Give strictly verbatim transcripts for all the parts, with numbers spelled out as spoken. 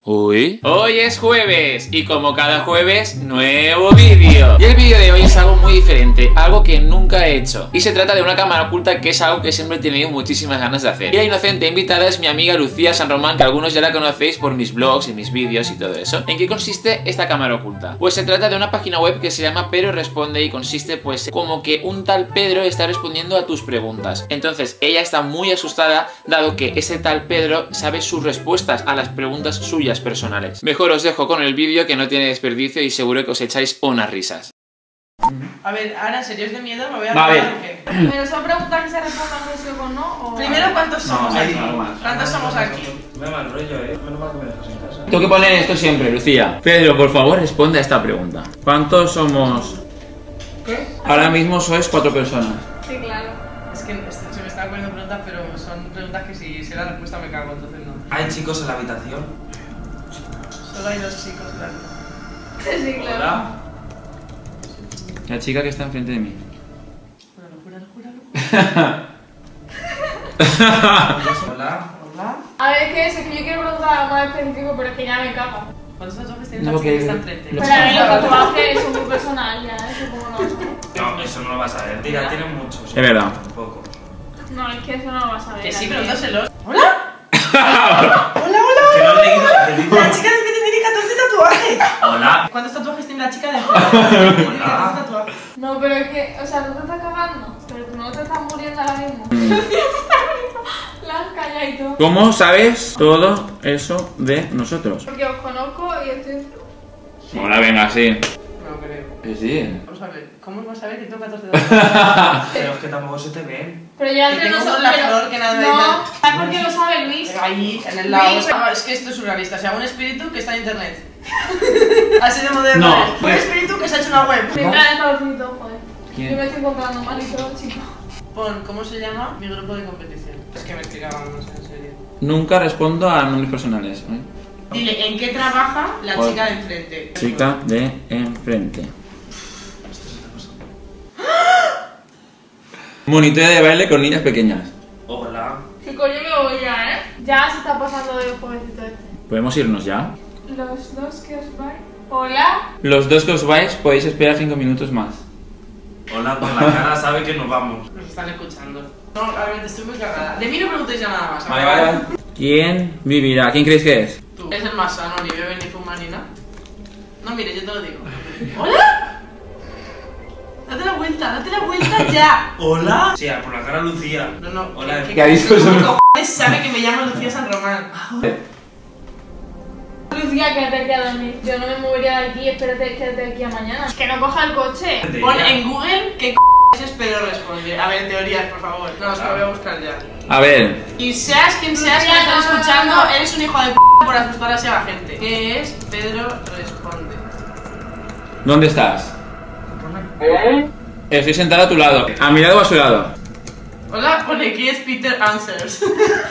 Uy. Hoy es jueves y como cada jueves, nuevo vídeo. Y el vídeo de hoy es algo muy diferente, algo que nunca he hecho. Y se trata de una cámara oculta, que es algo que siempre he tenido muchísimas ganas de hacer. Y la inocente invitada es mi amiga Lucía San Román, que algunos ya la conocéis por mis vlogs y mis vídeos y todo eso. ¿En qué consiste esta cámara oculta? Pues se trata de una página web que se llama Pedro Responde y consiste pues como que un tal Pedro está respondiendo a tus preguntas. Entonces ella está muy asustada, dado que ese tal Pedro sabe sus respuestas a las preguntas suyas personales. Mejor os dejo con el vídeo, que no tiene desperdicio y seguro que os echáis unas risas. A ver, ahora en serio es de miedo, me voy a Va, preguntar a qué. Pero son preguntas que se respondan con sí o con no, o... Primero, ¿cuántos somos no, aquí? no, no, ¿Cuántos somos aquí? Me mal rollo, eh. Menos mal que me dejas en casa. Tengo que poner esto siempre, Lucía. Pedro, por favor, responde a esta pregunta. ¿Cuántos somos? ¿Qué? Ahora mismo sois cuatro personas. Sí, claro. Es que se me están poniendo preguntas, pero son preguntas que si sé la respuesta me cago, entonces no. ¿Hay chicos en la habitación? Solo hay dos chicos, claro. Sí, claro. Hola. La chica que está enfrente de mí. Júralo, júralo, júralo. Hola. Hola. A ver, es que es que yo quiero preguntar algo más específico, pero es que ya me cago. ¿Cuántos tatuajes tienes No, la chica que- que está enfrente? lo- Pero a ver, los tatuajes son muy personal ya, ¿eh? Supongo no. No, eso no lo vas a ver. Tira, tienen muchos. Es verdad. Un poco. No, es que eso no lo vas a ver. Que sí, aquí. pregúntaselos. ¿Hola? ¡Hola, hola! Que no has leído. ¿Qué dice? La chica de enfrente tiene catorce tatuajes. Hola. ¿Cuántos tatuajes tiene la chica de enfrente? Tiene catorce tatuajes. No, pero es que, o sea, no te estás cagando, pero tú no te estás muriendo ahora mismo. La has callado y todo. ¿Cómo sabes todo eso de nosotros? Porque os conozco y estoy... Hola, venga, sí. No creo. Que sí. Vamos a ver, ¿cómo vas a ver que tengo catorce tatuajes? Pero es que tampoco se te ven. Pero ya Que entre tengo nosotros... la pero- flor que nada de No, tal. ¿sabes por qué lo sabe Luis? Ahí, en el lado. Luis. No, es que esto es surrealista, o sea, un espíritu que está en internet. Así de moderno. No. es. Un espíritu que se ha hecho una web. Me trae el calorcito, joder. ¿Quién? Yo me estoy encontrando mal y todo, chico. Pon, ¿cómo se llama? Mi grupo de competición. Es que me estoy cagando, no sé, en serio. Nunca respondo a nombres personales. ¿eh? Dile, ¿en qué trabaja la Joder. chica de enfrente? Chica de enfrente. Monitor de baile con niñas pequeñas. Hola. Chicos, yo me voy ya, ¿eh? Ya se está pasando del jovencito este. ¿Podemos irnos ya? Los dos que os vais. Hola. Los dos que os vais podéis esperar cinco minutos más. Hola, por la cara sabe que nos vamos. Nos están escuchando. No, a ver, estoy muy cagada. De mí no preguntéis ya nada más. Vale, vale. ¿Quién vivirá? ¿Quién creéis que es? Tú. Es el más sano, ni bebe ni fuma ni nada. No, mire, yo te lo digo. ¿Hola? Date la vuelta, date la vuelta ya. Hola. Sí, por la cara Lucía. No, no. Hola. ¿Qué, ¿Qué ha dicho eso? ¿Cómo cojones sabe que me llamo Lucía San Román? Lucía, quédate aquí a dormir. Yo no me movería de aquí, espérate, quédate aquí a mañana. Que no coja el coche. Pon en Google qué c es Pedro Responde. A ver, teorías, por favor. No, es que lo voy a buscar ya. A ver. Y seas quien seas que me estás escuchando, eres un hijo de p por asustar así a la gente. ¿Qué es Pedro Responde? ¿Dónde estás? Estoy sentada a tu lado. ¿A mi lado o a su lado? Hola, pone ¿qué es Peter Answers?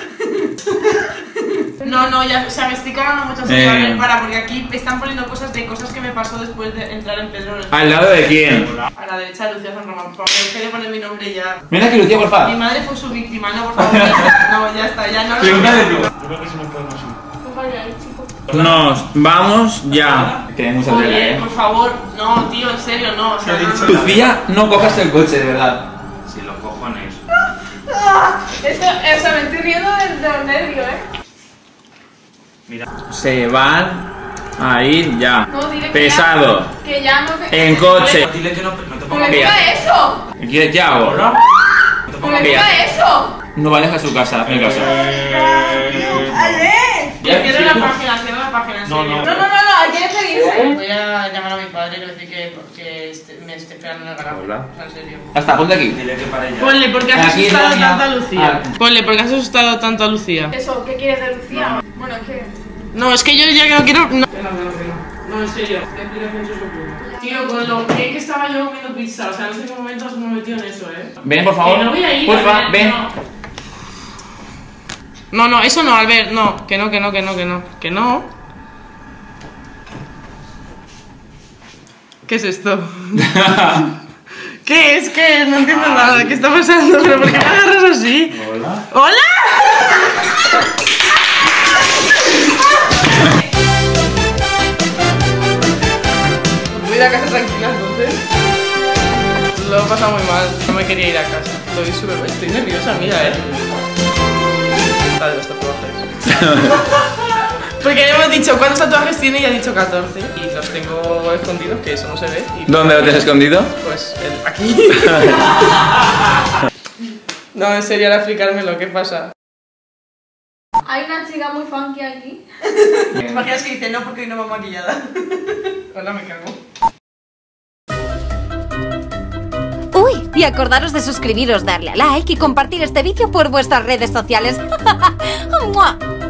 No, no, ya, o sea, me estoy cagando mucho. Eh. A ver, para, porque aquí me están poniendo cosas de cosas que me pasó después de entrar en Pedro Responde. ¿Al lado de quién? A la derecha de Lucía San Román, por favor, deje de poner mi nombre ya. Ven aquí, Lucía, por Mi favor. madre fue su víctima, no, por favor. ya- No, ya está, ya no. Pregúntale tú. Yo creo que si nos podemos ir. Pues vaya ahí, chicos. Nos vamos ya. Tenemos a tela, Oye, eh. por favor, no, tío, en serio, no. O sea, ¿Qué ha no, dicho? no, no. Lucía, no cojas el coche, de verdad. Sí, los cojones. Esto, o sea, me estoy riendo de, de los nervios, ¿eh? Mira. Se van a ir ya. No, dile que Pesado. ya, que ya no te... En coche. Dile que no, no te ¡Pero pongas. qué Mira. eso! ¿Qué, qué hago? Hola. No te ¡Pero pongas. qué Mira. eso! No va a dejar su casa, mi casa. ¡Ale! Cierra la página, cierra la página, en No, serio. no. No, no, no, no, hay que seguirse. Voy a llamar a mi padre y le voy a decir que, que este- me esté esperando en el garaje. Hola. O sea, en serio. Hasta, ponte aquí. Dile que para ella. Ponle, ¿por qué has Aquí asustado no, no. tanto a Lucía? Ah. Ponle, ¿por qué has asustado tanto a Lucía? Eso, ¿qué quieres de Lucía? Bueno, es que... No, es que yo ya no quiero. No, que no, que no, que no. No, en serio. ¿Qué explicación se os ocurre? Tío, con lo que que estaba yo comiendo pizza, o sea, no sé en qué momento os hemos metido en eso, ¿eh? Ven, por favor. Que no voy a ir. Porfa, Albert, ven. No. no, no, eso no, Albert, no. Que no, que no, que no, que no. Que no. ¿Qué es esto? ¿Qué es? ¿Qué es? No entiendo nada. ¿Qué está pasando? ¿Pero por qué me agarras así? Hola. ¡Hola! tranquila entonces. Lo he pasado muy mal, no me quería ir a casa. Estoy súper... Estoy nerviosa, mira, eh. Está de los tatuajes. Porque ya hemos dicho cuántos tatuajes tiene y ha dicho catorce. Y los tengo escondidos, que eso no se ve. Y ¿Dónde lo tienes escondido? Pues el, aquí. No, en serio, ahora explicarme lo que pasa. Hay una chica muy funky aquí. ¿Te imaginas que dice no porque hoy no va maquillada? Hola, me cago. Uy, y acordaros de suscribiros, darle a like y compartir este vídeo por vuestras redes sociales. ¡Mua!